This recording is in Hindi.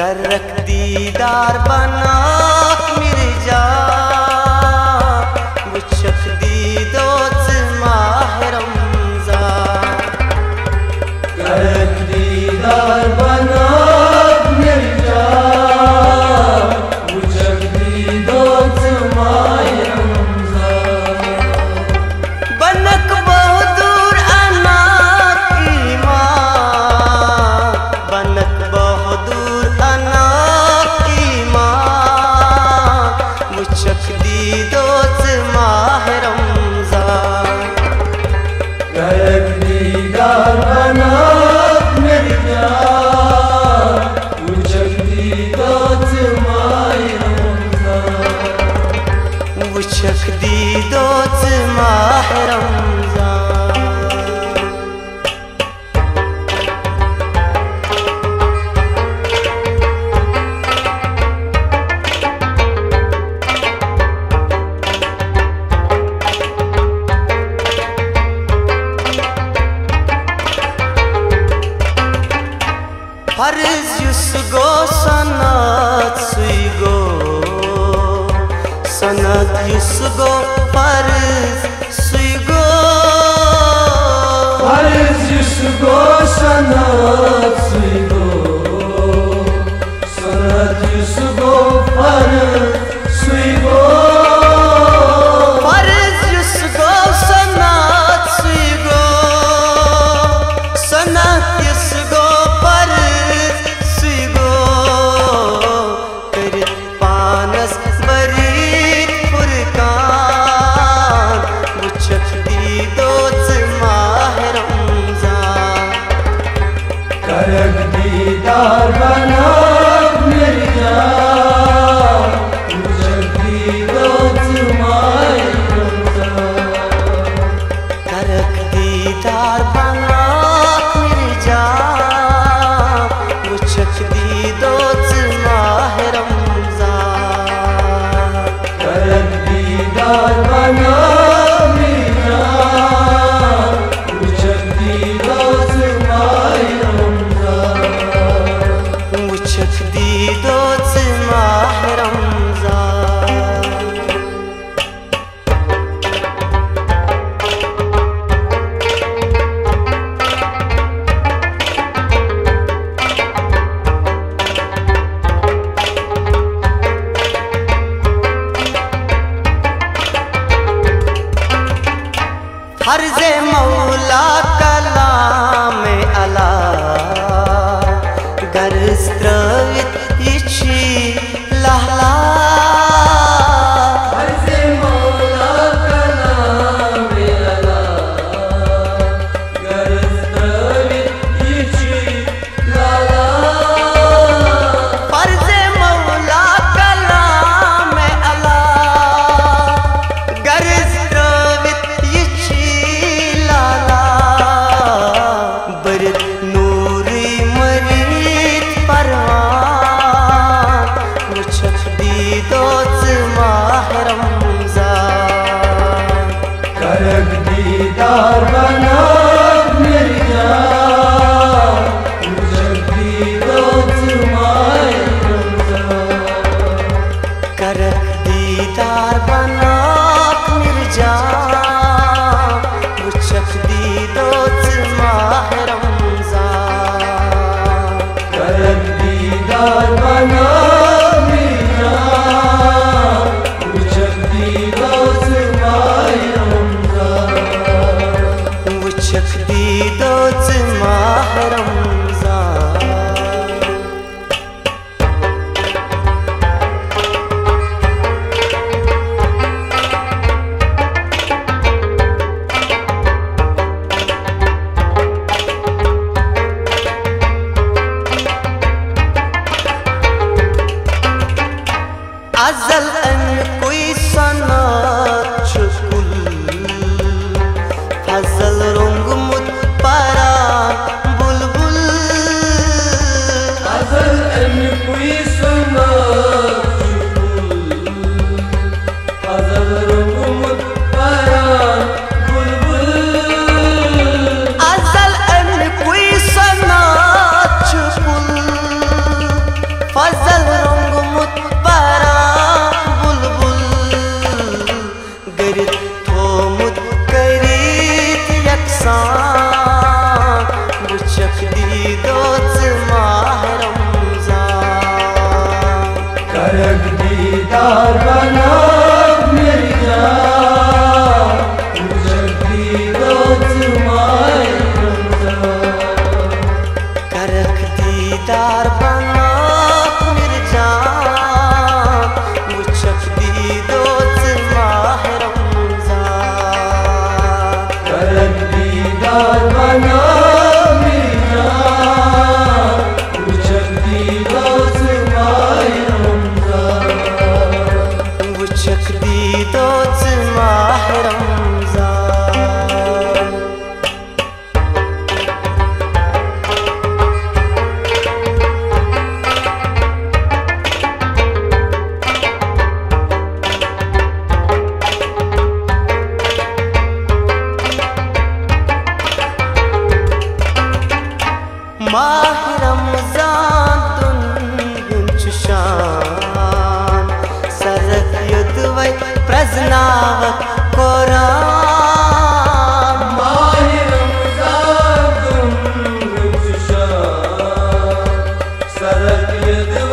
कर रख दीदार बना मिर्जा वुचक दीदोच माह रमज़ान कर रख दीदार बना मिर्जा वुचक दीदोच माह रमज़ान बनक बहादुर अनाथ की माँ बनक बहादुर अनाथ की माँ वुचक दीदोच माह रमज़ान कर रख दीदार बना मिर्जा वुचक दीदोच माह रमज़ान वुचक दीदोच माह रमज़ान फर्ज युसगो सनत सुइगो सनत युसगो फर्ज सुइगो फर्ज युसगो सनत सुइगो सनत युसगो फर्ज सुइगो फर्ज युसगो सनत सुइगो सनत युसगो फर्ज सुइगो करित पानस बरीत फुरकान वुचक दीदोच माह रमज़ान कर रख दीदार बना मिर्जा वुचक दीदोच माह रमज़ान कर रख दीदार बना मिर्जा वुचक दीदोच माह रमज़ान कर रख दीदार बना मिर्जा वुचक दीदोच माह रमज़ान वुचक दीदोच माह रमज़ान फर्ज़े मौला कलाम अला गर्ज त्रवित इची लहला फर्ज़े मौला कलाम अला गर्ज त्रवित इची लहला फर्ज़े मौला कलाम अला गर्ज त्रवित इची लहला बरत नूरी मरीत परवान वुचक दीदोच माह रमज़ान कर रख दीदार बना मिर्जा वुचक दीदोच माह रमज़ान कर रख दीदार बना मिर्जा वुचक दीदोच माह रमज़ान कर रख दीदार बना मिर्जा वुचक दीदोच माह रमज़ान वुचक दीदोच माह रमज़ान अज़ल अन कोई सनत छुकुल फजल रंग मुत परान बुलबुल अज़ल अन कोई सनत छुकुल फजल रंग मुत परान बुलबुल अज़ल अन कोई सनत छुकुल फजल रोंगमुत परा बुलबुल गर थोमुत करीत यकसान वुचक दीदोच माह रमजान करक दीदार बना मेरी जान वुचक दीदोच माह रमजान करक दीदार बना मेरी जान वुचक दीदोच माह रमजान करक दीदार बना मेरी जान वुचक दीदोच माह रमजान वुचक दीदोच माह रमजान माह रमजान दुन शान सरक युद्वै प्रजनावक कुरान माह रमजान दुन शान सरक यद